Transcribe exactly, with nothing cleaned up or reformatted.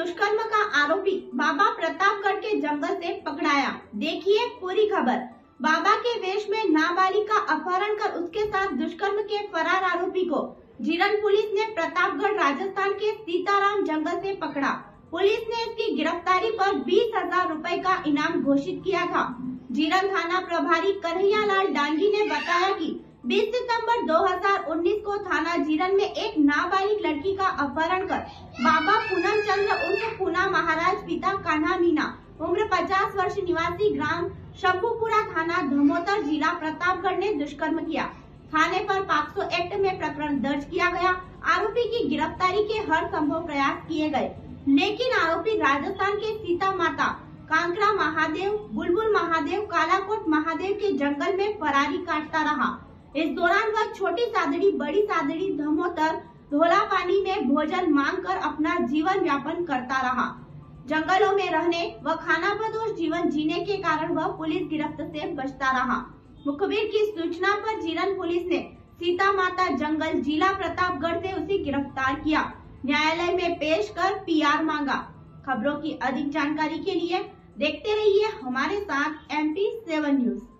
दुष्कर्म का आरोपी बाबा प्रतापगढ़ के जंगल से पकड़ाया। देखिए पूरी खबर। बाबा के वेश में नाबालिग का अपहरण कर उसके साथ दुष्कर्म के फरार आरोपी को जीरन पुलिस ने प्रतापगढ़ राजस्थान के सीताराम जंगल से पकड़ा। पुलिस ने इसकी गिरफ्तारी पर बीस हजार रूपए का इनाम घोषित किया था। जीरन थाना प्रभारी कन्हैया लाल डांगी ने बताया कि बीस सितंबर दो हज़ार उन्नीस को थाना जीरन में एक नाबालिग लड़की का अपहरण कर बाबा पूनम चंद्र उर्फ पूना महाराज पिता कान्हा मीना उम्र पचास वर्ष निवासी ग्राम शंभुपुरा थाना धमोतर जिला प्रतापगढ़ ने दुष्कर्म किया। थाने पर पॉक्सो एक्ट में प्रकरण दर्ज किया गया। आरोपी की गिरफ्तारी के हर संभव प्रयास किए गए, लेकिन आरोपी राजस्थान के सीता माता, कांकरा महादेव, बुलबुल महादेव, कालाकोट महादेव के जंगल में फरारी काटता रहा। इस दौरान वह छोटी सादड़ी, बड़ी सादड़ी, धमोतर, धोला पानी में भोजन मांग कर अपना जीवन यापन करता रहा। जंगलों में रहने व खानाबदोश जीवन जीने के कारण वह पुलिस गिरफ्त से बचता रहा। मुखबिर की सूचना पर जीरन पुलिस ने सीता माता जंगल जिला प्रतापगढ़ से उसे गिरफ्तार किया। न्यायालय में पेश कर पीआर मांगा। खबरों की अधिक जानकारी के लिए देखते रहिए हमारे साथ एम पी सेवन न्यूज।